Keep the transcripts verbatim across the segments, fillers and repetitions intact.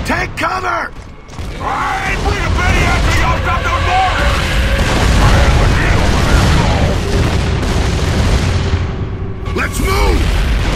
Take cover! I ain't bring a penny after y'all stop those boys! Let's move!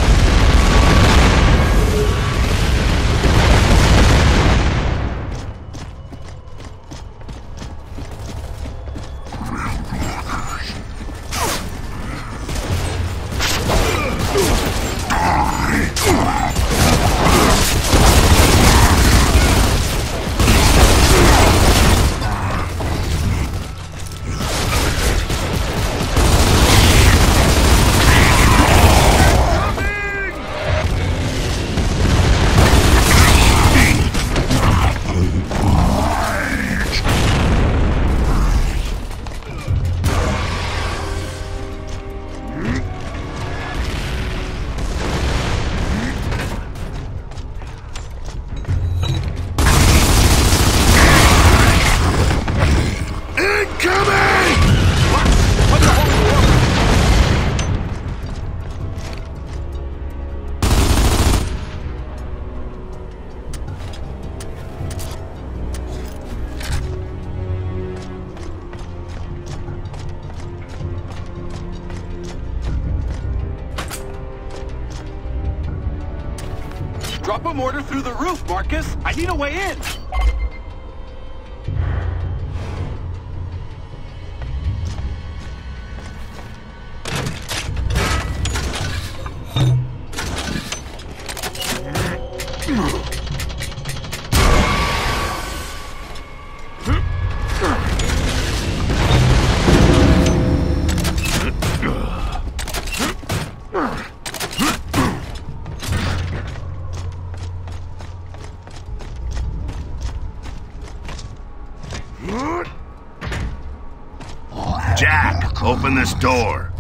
Drop a mortar through the roof, Marcus! I need a way in! Jack, open this door.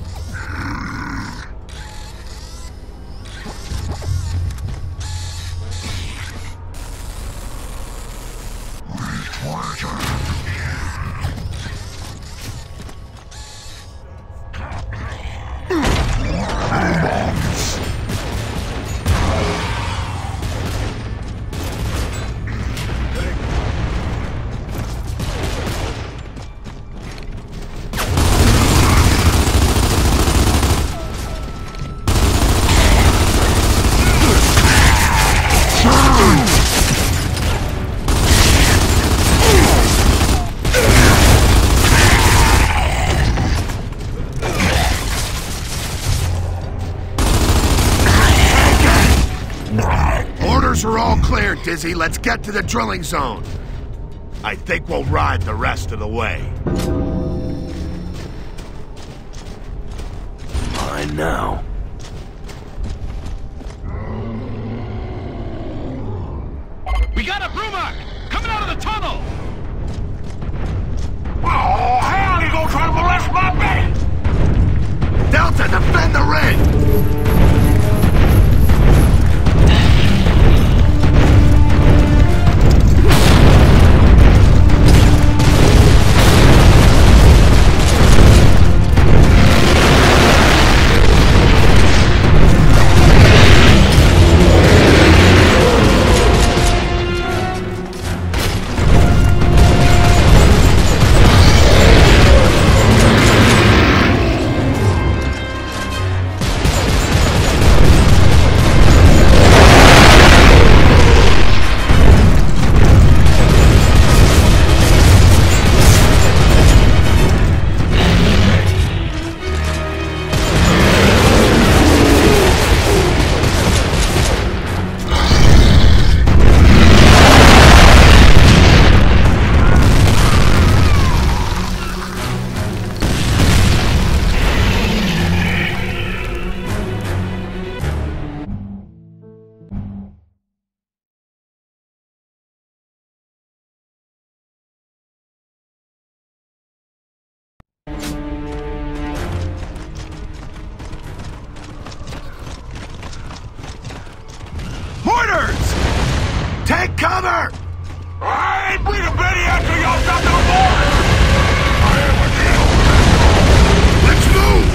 Orders are all clear, Dizzy. Let's get to the drilling zone. I think we'll ride the rest of the way. Mine now. We got a Brumak! Coming out of the tunnel! Oh, hell, you gonna try to molest my bait! Delta, defend the ring! Mortars! Take cover! I ain't bring a penny after y'all stop those boys! I am a kill! Let's move!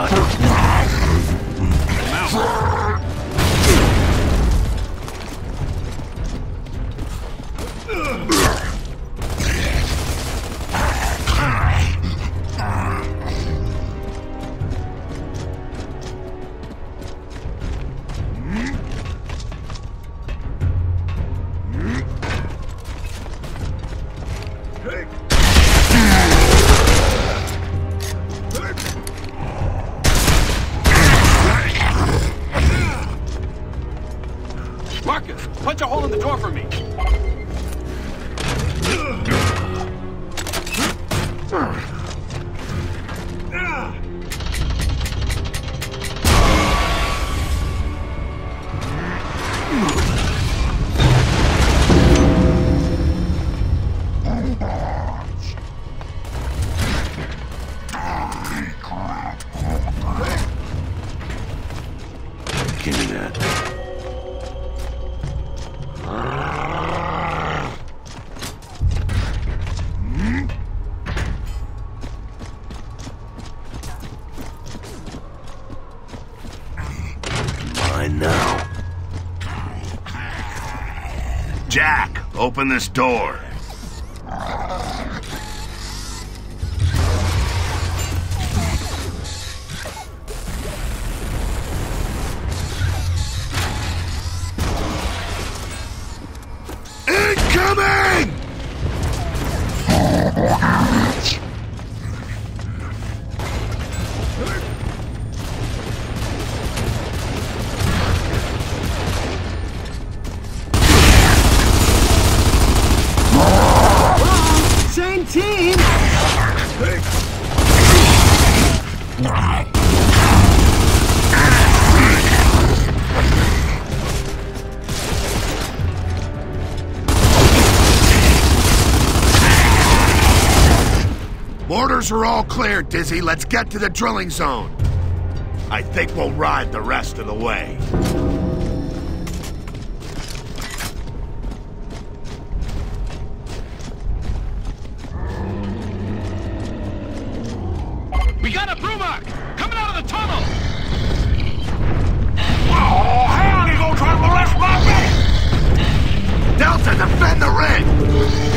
Marcus, punch a hole in the door for me. Give me that. Mine now. Jack, open this door. Incoming! Same team! Mortars are all clear, Dizzy. Let's get to the drilling zone. I think we'll ride the rest of the way. We got a Brumark coming out of the tunnel. Oh, hell, you gonna try to molest my man? Delta, defend the ring!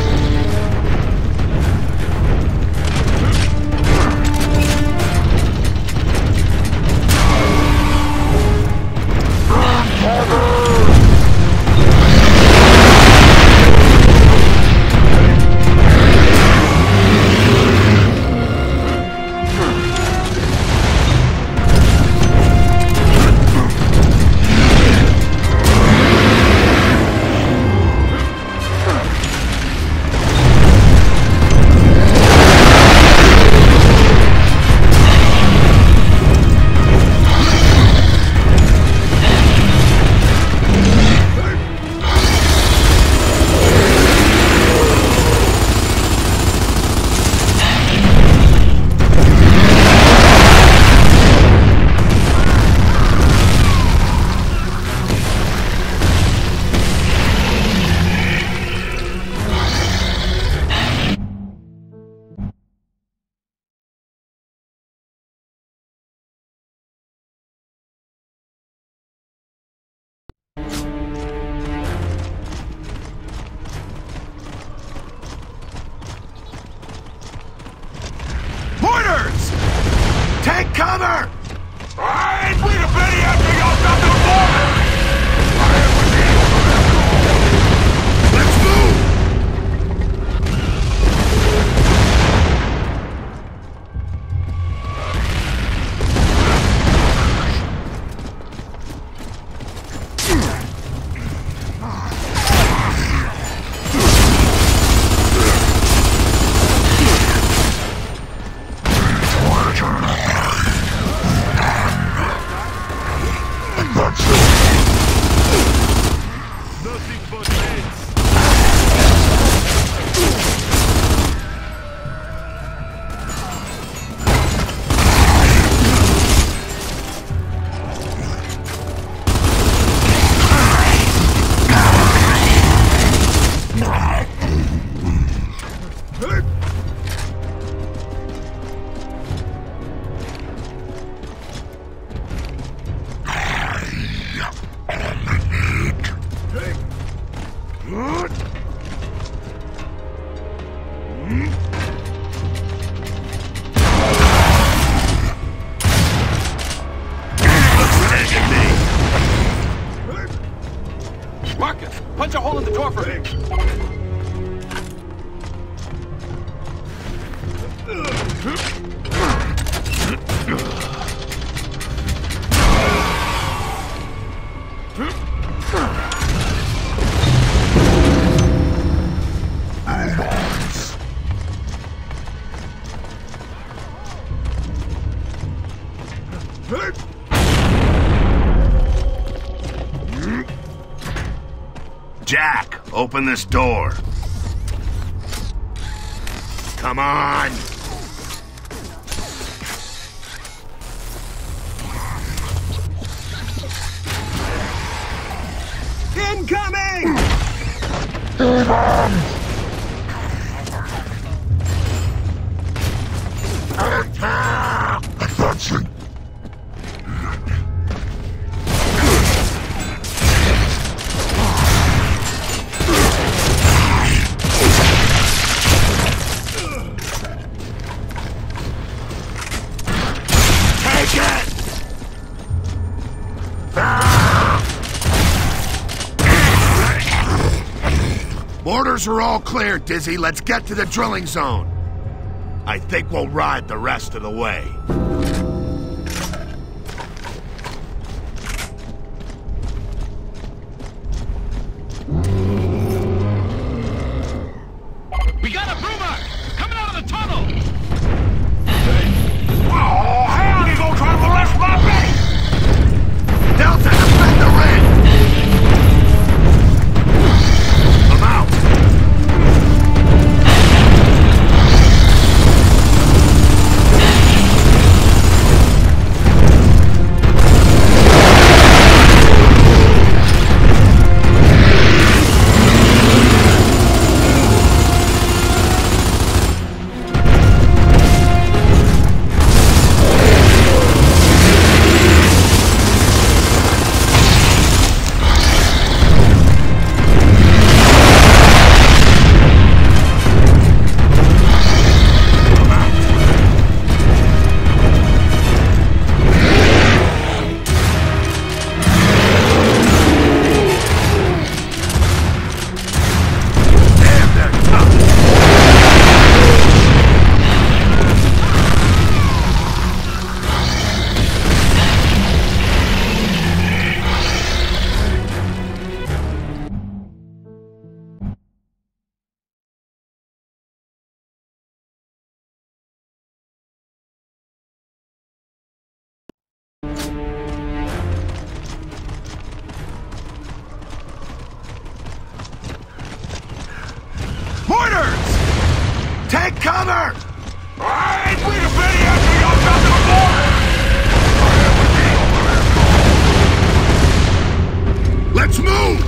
Mortars! Take cover! I ain't with a Betty after y'all got the border! I am with you! Let's move! punch a hole in the door for me. Jack, open this door. Come on! Incoming! Attention! Mortars are all clear, Dizzy. Let's get to the drilling zone. I think we'll ride the rest of the way. We got a Bruma coming out of the tunnel! Oh, hell, you gonna try to arrest my base! Delta, defend the ring! I'm out! Mortars! Take cover! I ain't with a Betty after y'all got the border! Let's move!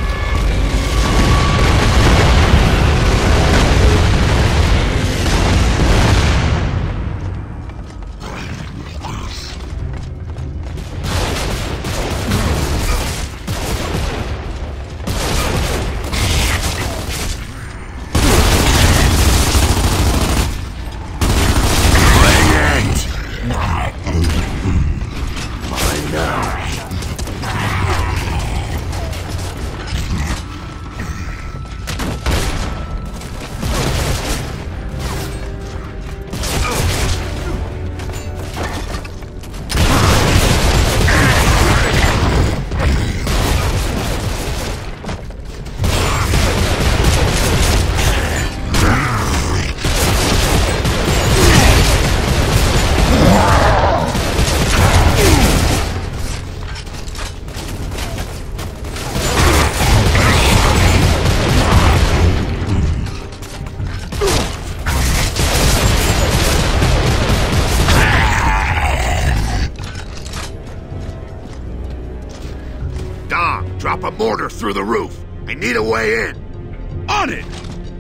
Drop a mortar through the roof. I need a way in. On it!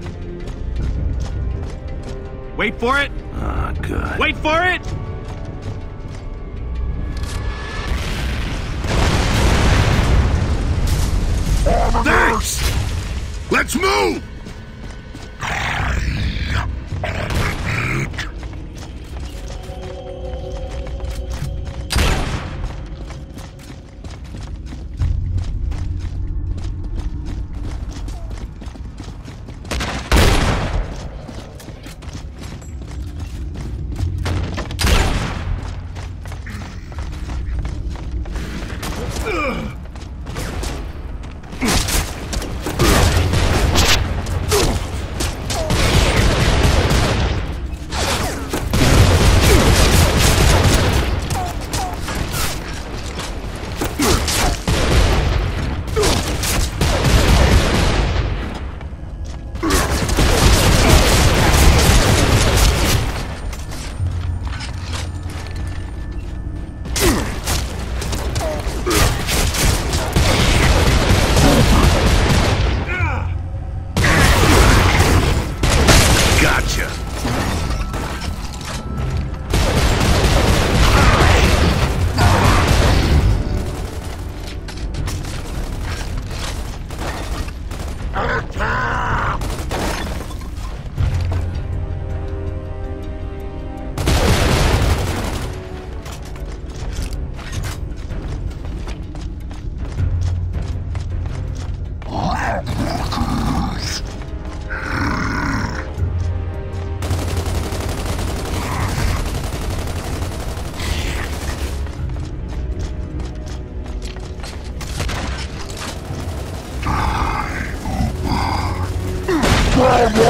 Wait for it. Ah, oh, good. Wait for it! Thanks! Let's move!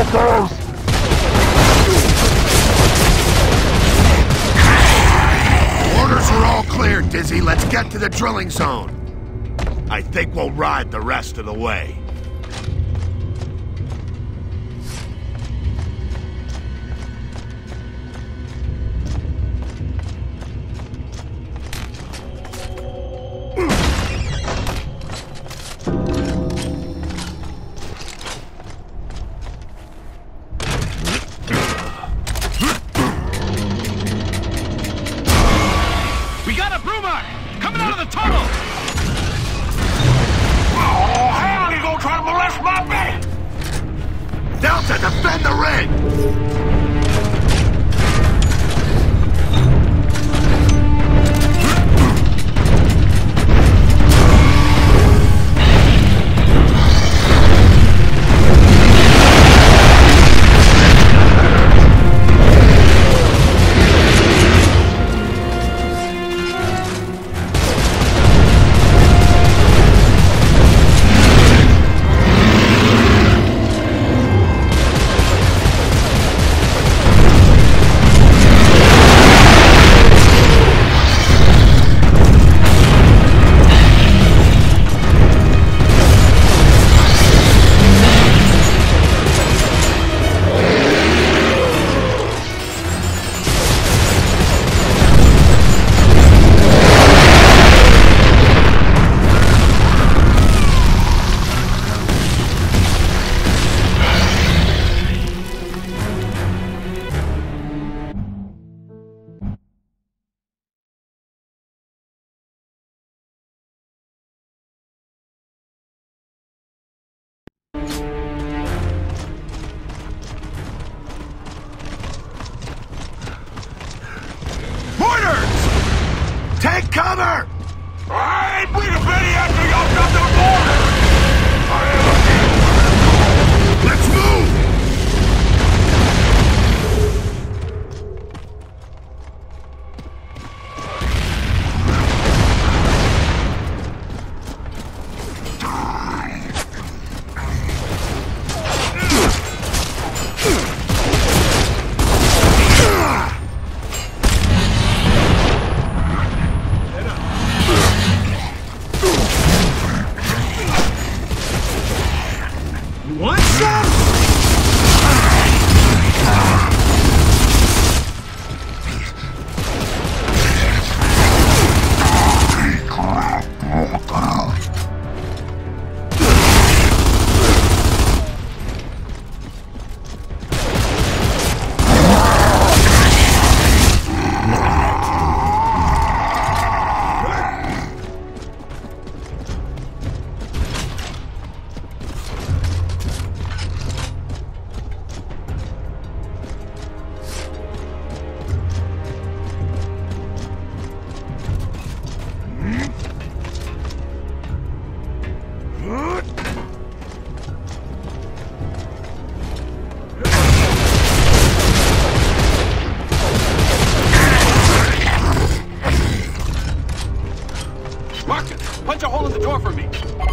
Orders are all clear, Dizzy. Let's get to the drilling zone. I think we'll ride the rest of the way. We got a Brumar coming out of the tunnel! Oh, hell, you gonna try to molest my baby? Delta, defend the ring! Take cover! I ain't bring a Betty after y'all got the border! I am a Let's move! Want some? Marcus, punch a hole in the door for me.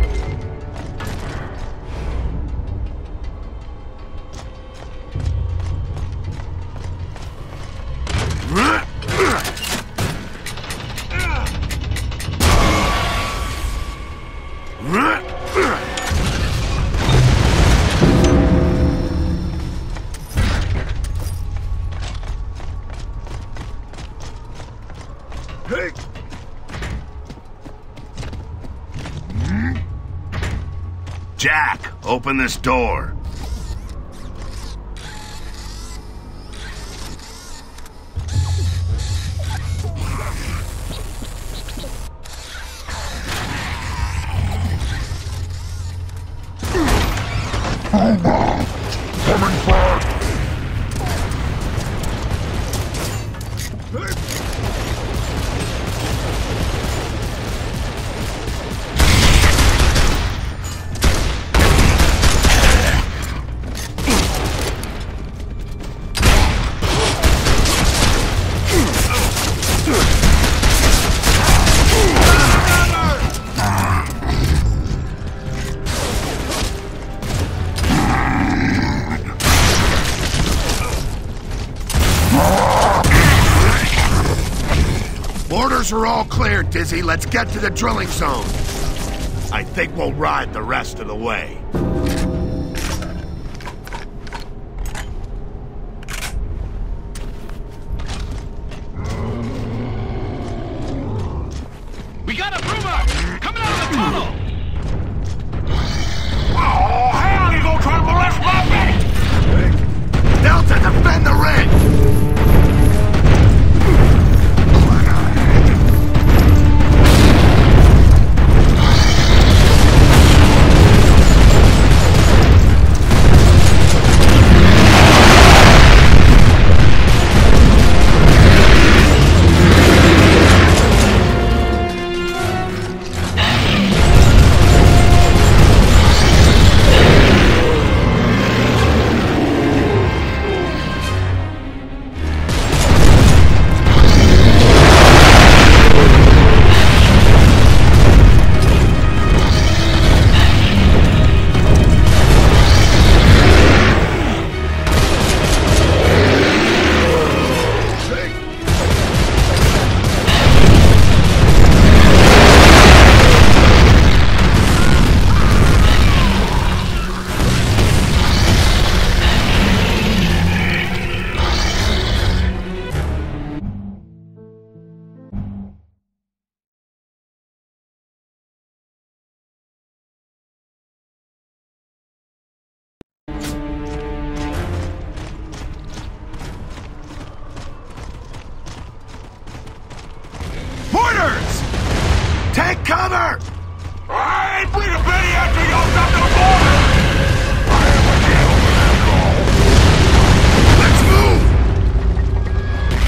Jack, open this door. Coming back! Orders are all clear, Dizzy. Let's get to the drilling zone. I think we'll ride the rest of the way. We got a Bruma coming out of the tunnel! Oh, hell, you gonna try to molest my baby! Delta, defend the ring! Orders! Take cover! I ain't bring a Betty after y'all got to the border! I am a deal. Let's move!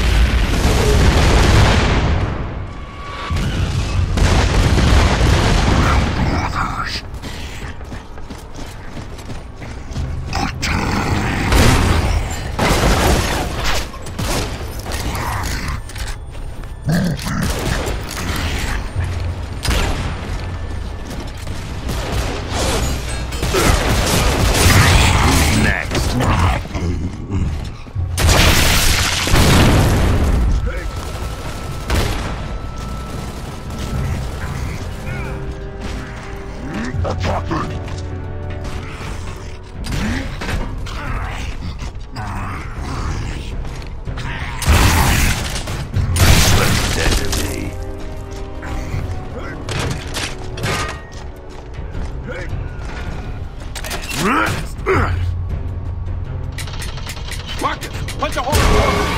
Marcus, punch a hole!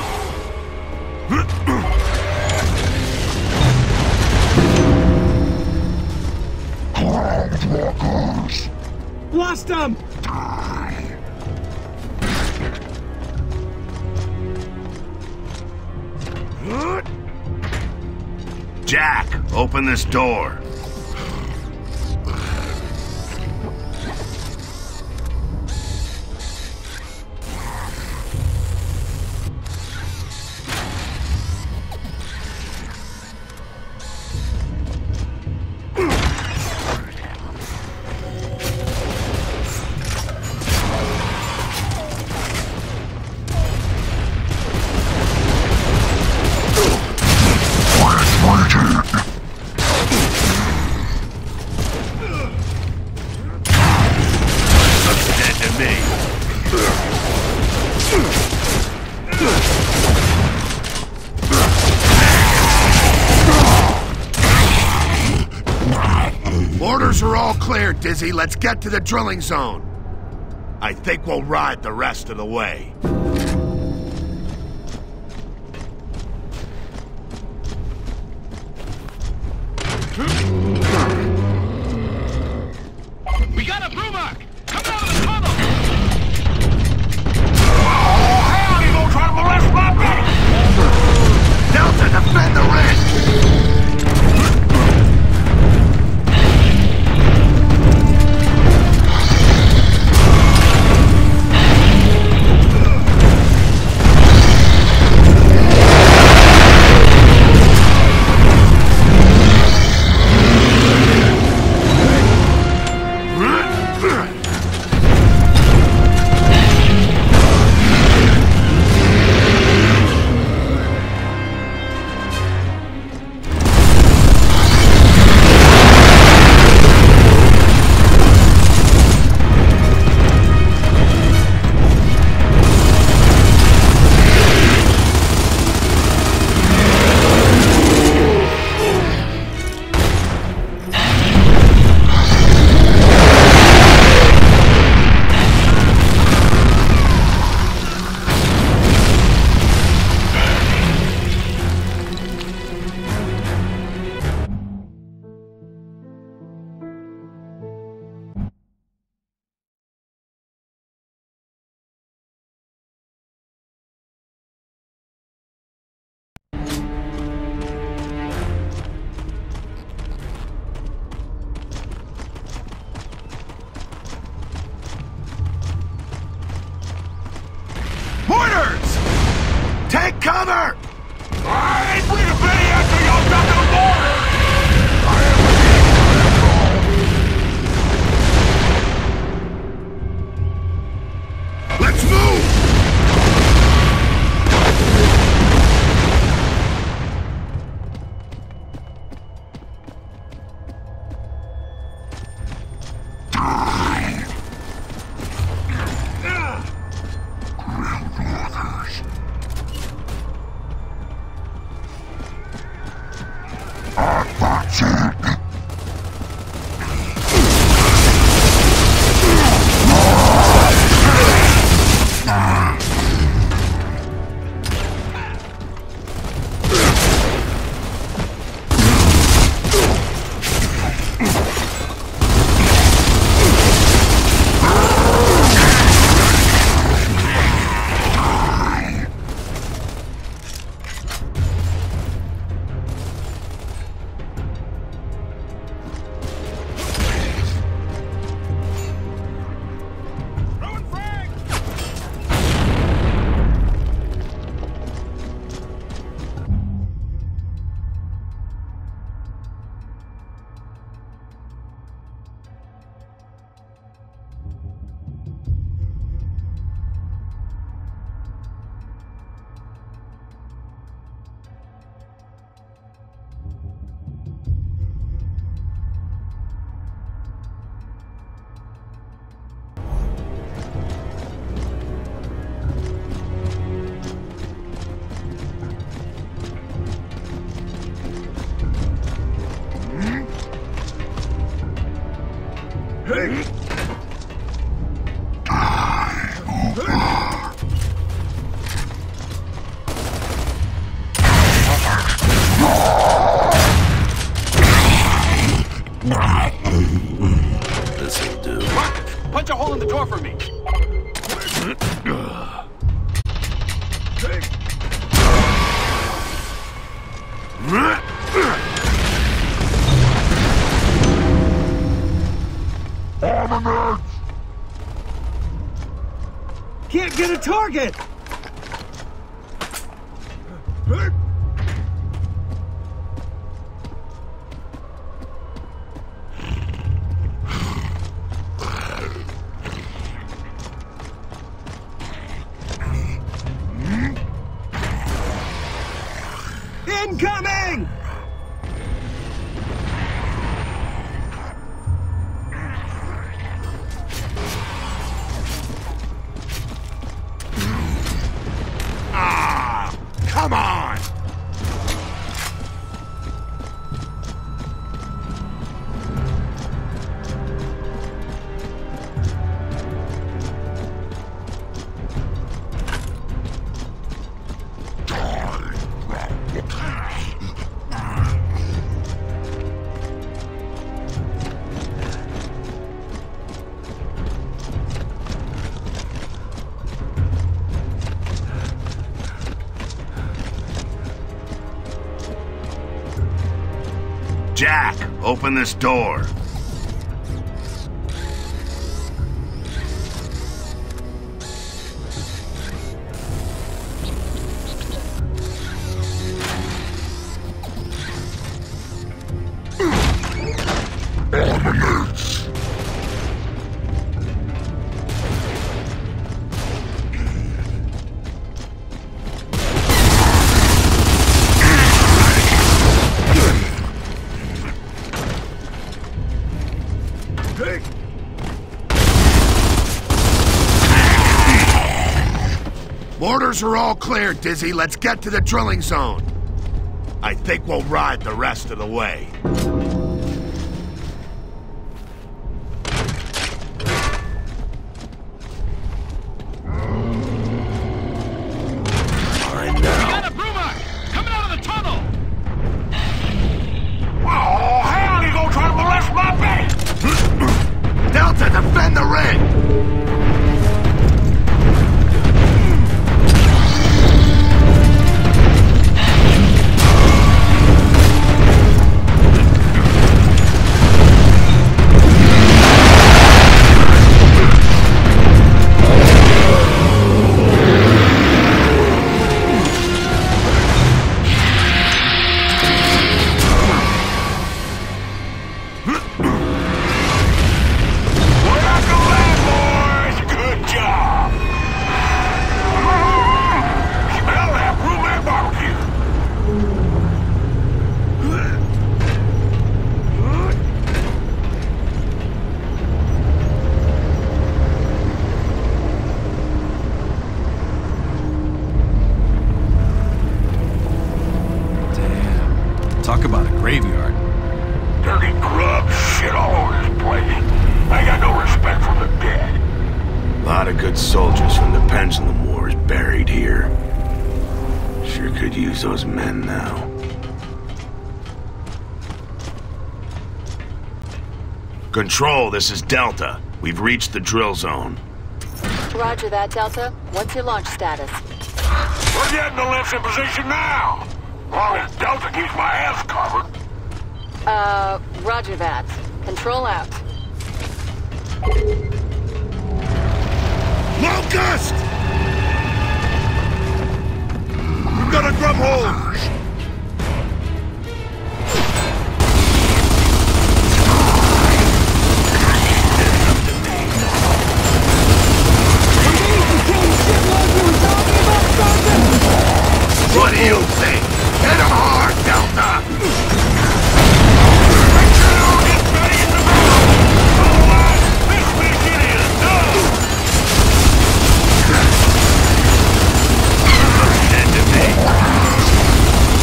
Blast him! Jack, open this door. Orders are all clear, Dizzy. Let's get to the drilling zone. I think we'll ride the rest of the way. We got a Bruma coming out of the tunnel! Oh, hell, you gonna try to molest my baby! Delta, defend the ring! This'll do. Marcus, punch a hole in the door for me. Can't get a target! Incoming! Ah! Come on! Jack, open this door. Mortars are all clear, Dizzy. Let's get to the drilling zone. I think we'll ride the rest of the way. Fine We now. got a Bruma coming out of the tunnel. Oh, hell, you gonna try to molest my base? Delta, defend the ring! Talk about a graveyard. Dirty grub, shit all over this place. I got no respect for the dead. A lot of good soldiers from the Pendulum Wars buried here. Sure could use those men now. Control, this is Delta. We've reached the drill zone. Roger that, Delta. What's your launch status? We're getting the lifts in position now. As long as Delta keeps my ass covered. Uh, roger that. Control out. Locust! We've got a grub hold! What do you think? Hit him hard, Delta! Make sure they all get ready in the middle. Otherwise, this mission is done. Send to me.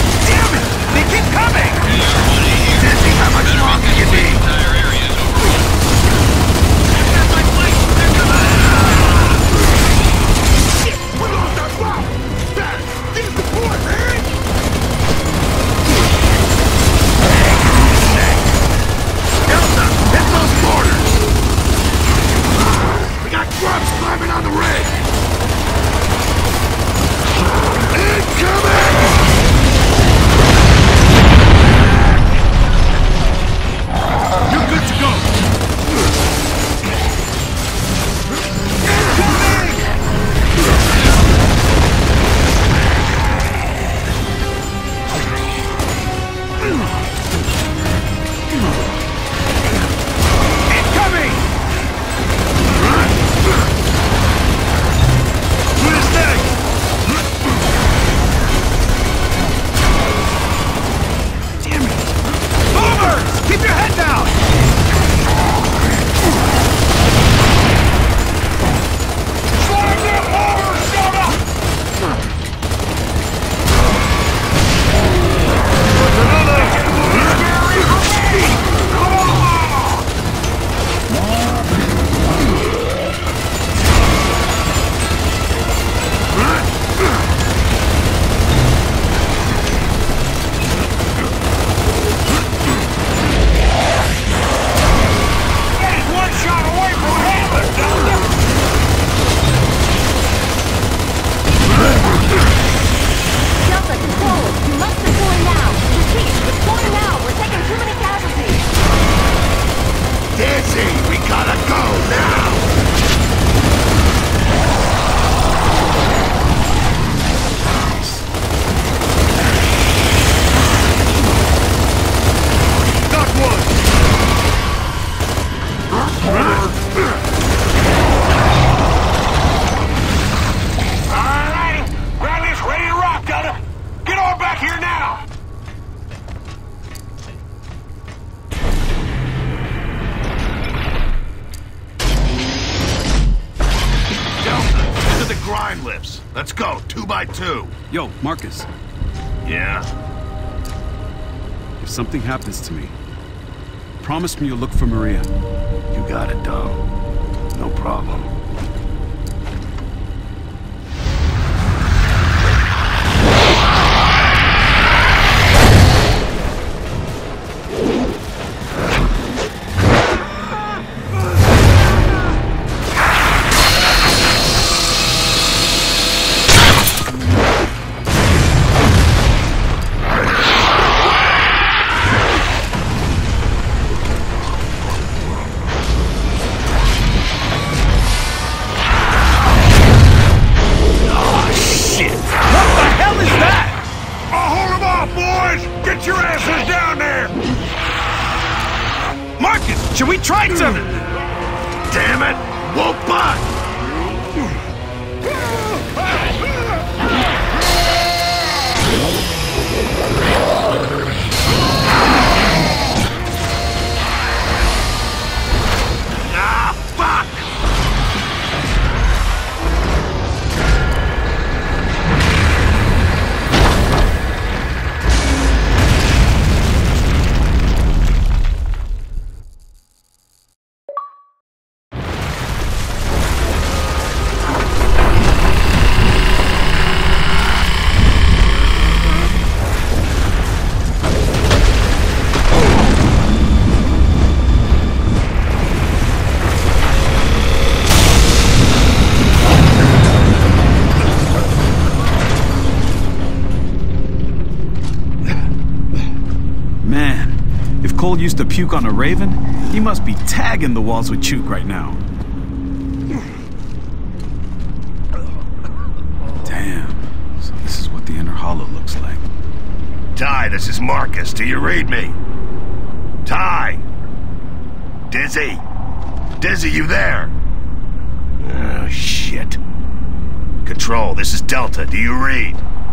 Let's go, two by two. Yo, Marcus, Yeah? if something happens to me, promise me you'll look for Maria. You got it, Dom. No problem. Should we try something? Damn it! Won't butt! Ah, fuck! Cole used to puke on a Raven, he must be tagging the walls with Chuk right now. Damn. So this is what the inner hollow looks like. Ty, this is Marcus. Do you read me? Ty! Dizzy? Dizzy, you there? Oh, shit. Control, this is Delta. Do you read?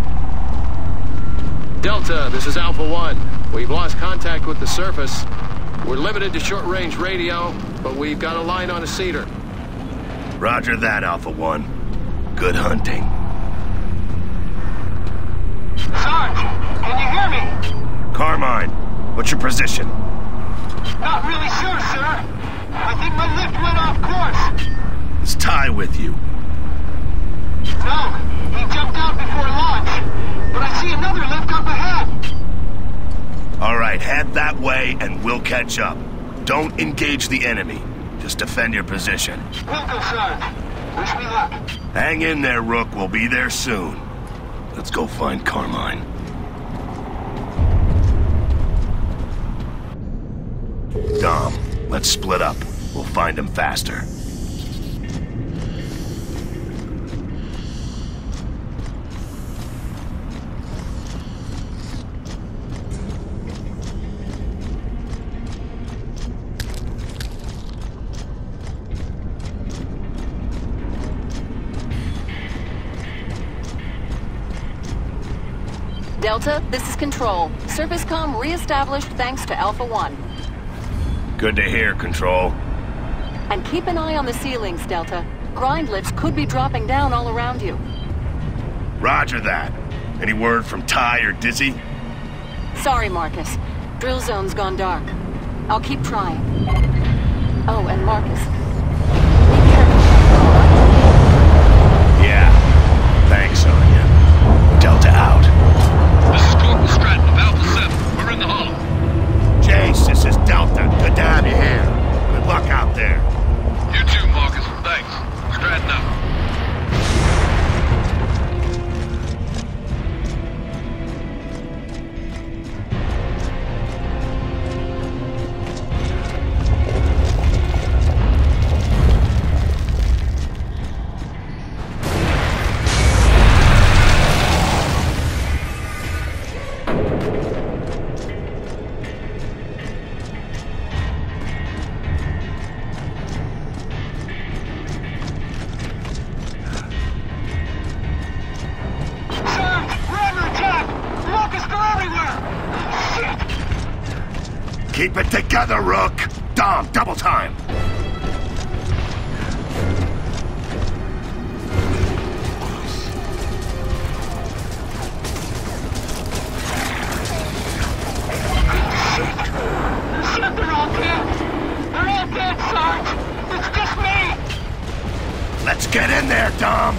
Delta, this is Alpha One. We've lost contact with the surface. We're limited to short-range radio, but we've got a line on a cedar. Roger that, Alpha One. Good hunting. Sarge, can you hear me? Carmine, what's your position? Not really sure, sir. I think my lift went off course. Is Ty with you? No, he jumped out before launch. But I see another lift up ahead. All right, head that way and we'll catch up. Don't engage the enemy. Just defend your position. Will do, Sarge. Wish me luck. Hang in there, Rook. We'll be there soon. Let's go find Carmine. Dom, let's split up. We'll find him faster. Delta, this is Control. Surface comm re-established thanks to Alpha One. Good to hear, Control. And keep an eye on the ceilings, Delta. Grind lifts could be dropping down all around you. Roger that. Any word from Ty or Dizzy? Sorry, Marcus. Drill zone's gone dark. I'll keep trying. Oh, and Marcus. Be careful. Yeah. Thanks, Sonya. Delta out. This is Corporal Stratton of Alpha seven. We're in the hollow. Jace, this is Delta. Good to have you here. Good luck out there. You too, Marcus. Thanks. Stratton out. Keep it together, Rook! Dom, double time! Get in there, Dom!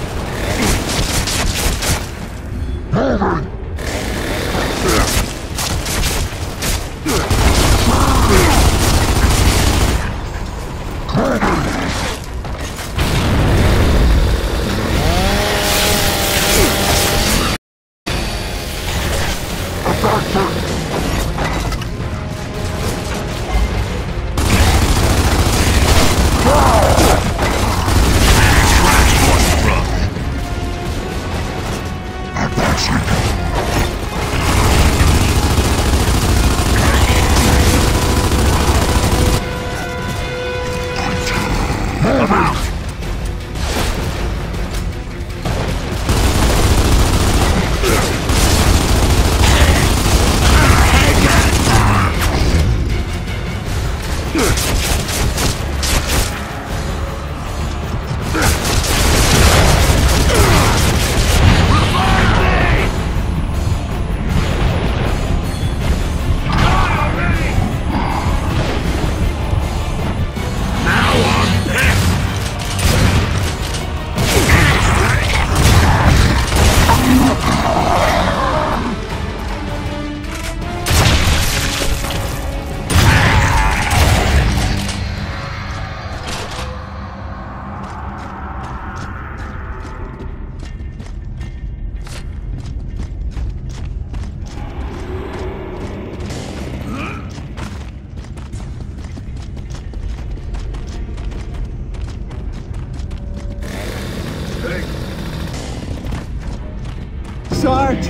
Sarge!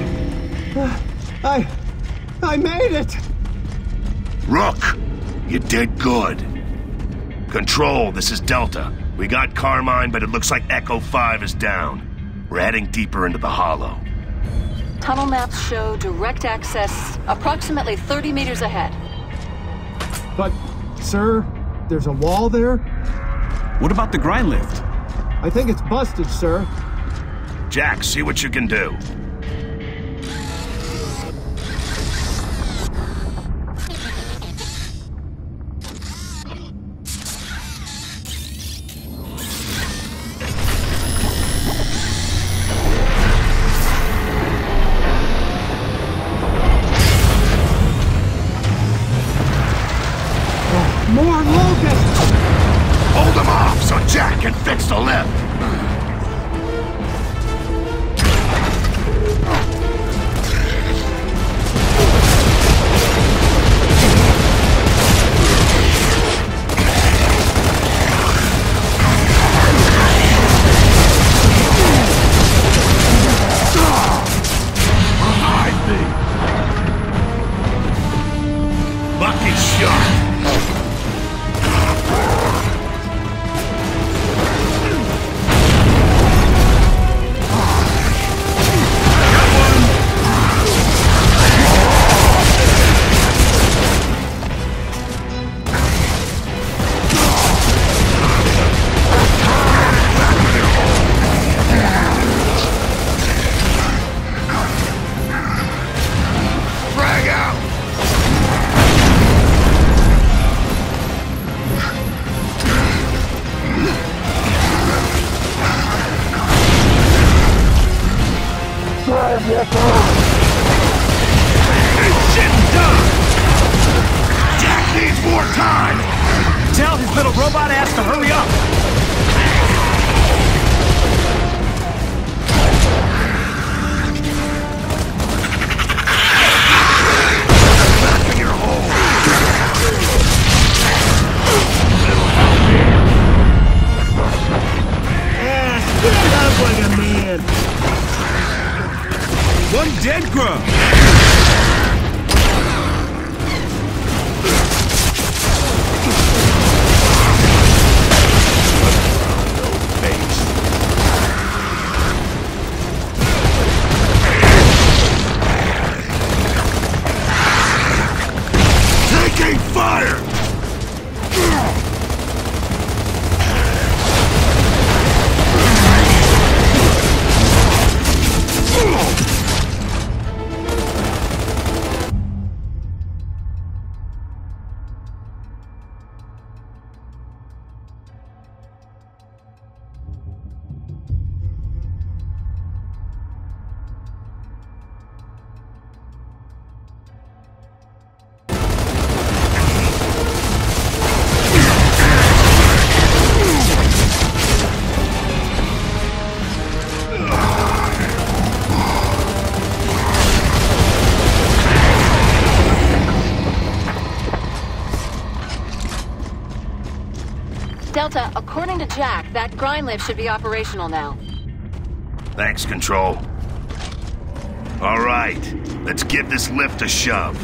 I... I made it! Rook, you did good. Control, this is Delta. We got Carmine, but it looks like Echo five is down. We're heading deeper into the hollow. Tunnel maps show direct access approximately thirty meters ahead. But, sir, there's a wall there? What about the grind lift? I think it's busted, sir. Jack, see what you can do. More locusts! Hold them off so Jack can fix the lift. Behind me! Lucky shot! Jack needs more time! Tell his little robot ass to hurry up! Back in your hole! Ah, stand up like a man! One dead grub! Taking fire! Delta, according to Jack, that grind lift should be operational now. Thanks, Control. All right, let's give this lift a shove.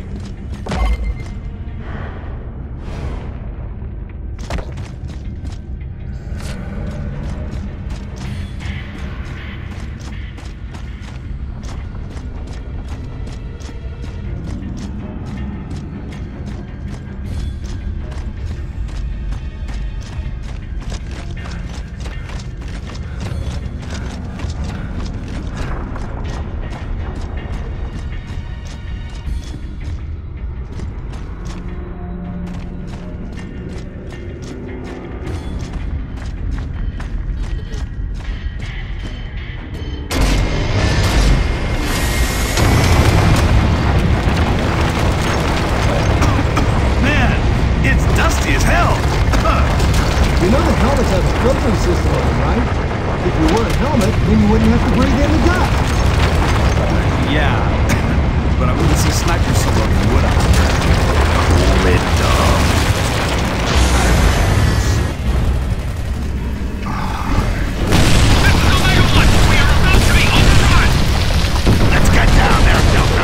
You know the helmets have a filtering system on them, right? If you wear a helmet, then you wouldn't have to breathe in the dust. Yeah, but I wouldn't see snipers so often, would I? Cool it, dog. This is Omega One. We are about to be overrun. Let's get down there, Delta.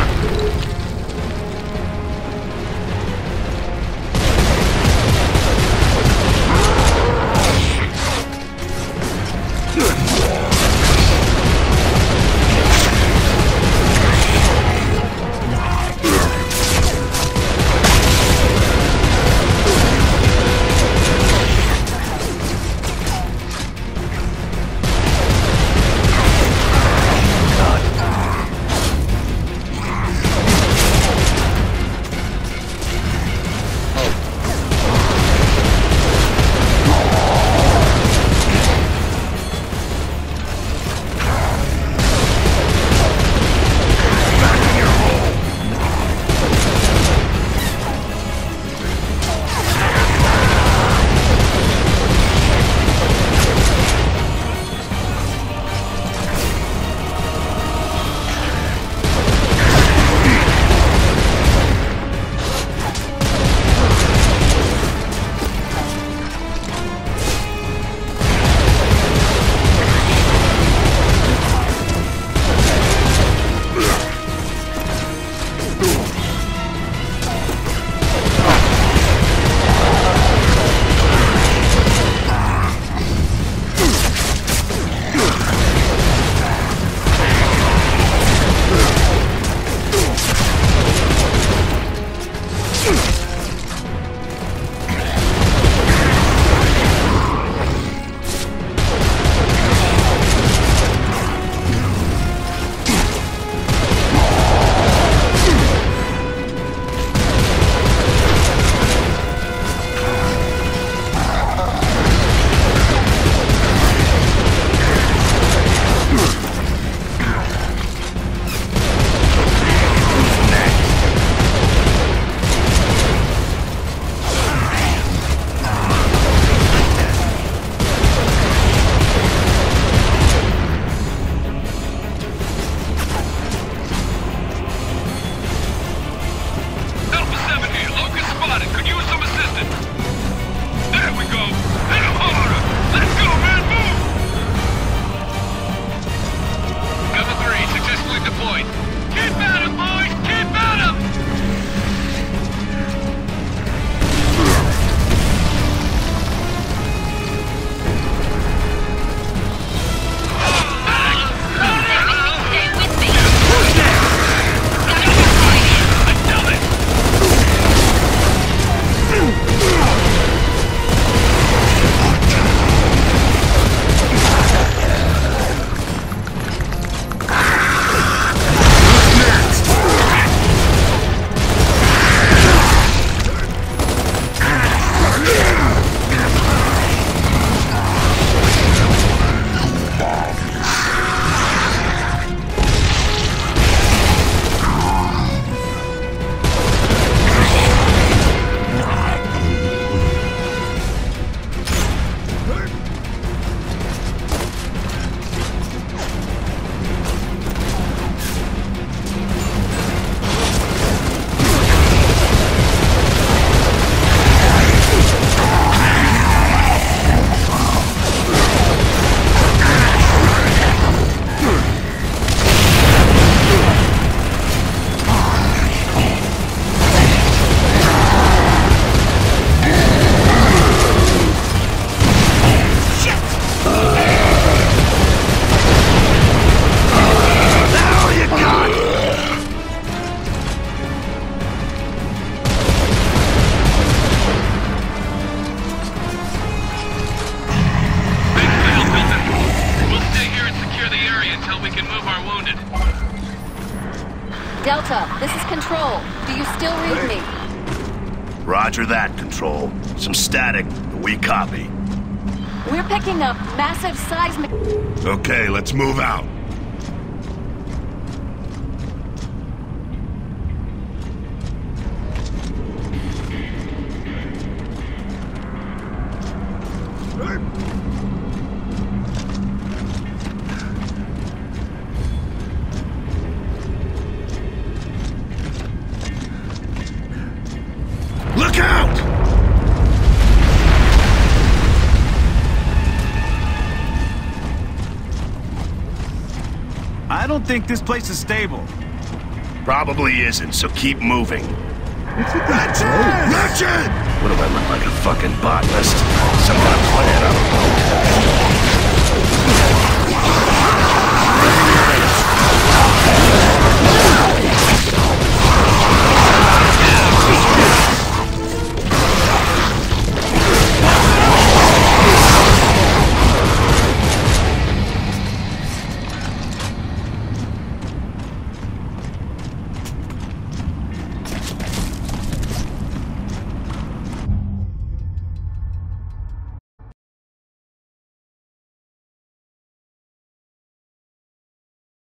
still read me? Roger that, Control. Some static, we copy. We're picking up massive seismic... Okay, let's move out. Look out! I don't think this place is stable. Probably isn't, so keep moving. What's with these Ratchet! blades? Ratchet! What do I look like, a fucking botanist? Some kind of plant, I don't know.